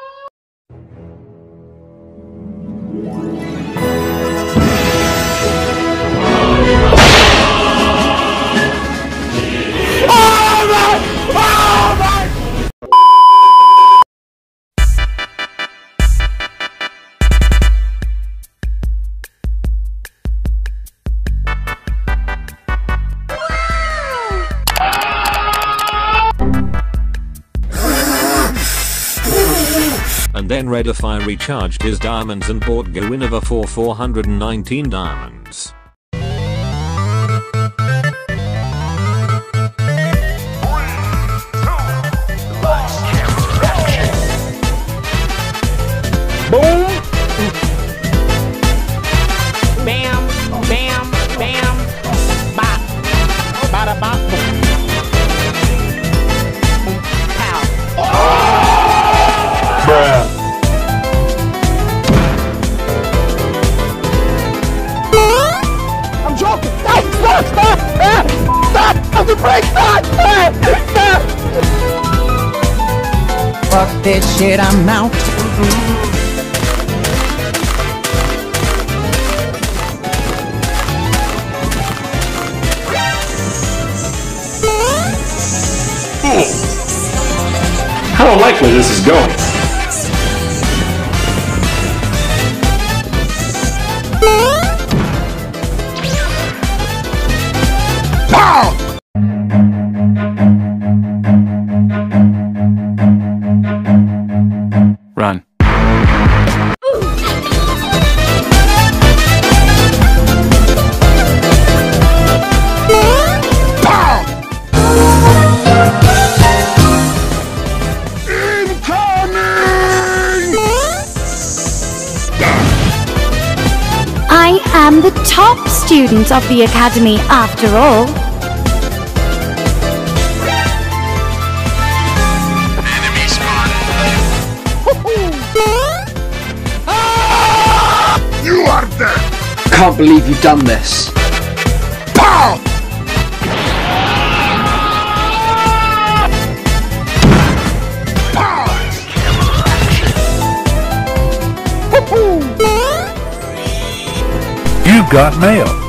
And then Redify recharged his diamonds and bought Guinevere for 419 diamonds. Boom! Bam! Bam! Bam! Bop! Bada bop! Pow! Bruh! I'm joking! Stop! Stop! Stop! Stop! Stop the brake! Stop! Stop! Fuck this shit, I'm out. How unlikely this is going. Pow! Run. I am the top student of the academy after all. Enemy spotted. You are dead. Can't believe you've done this. Pow! You got mail.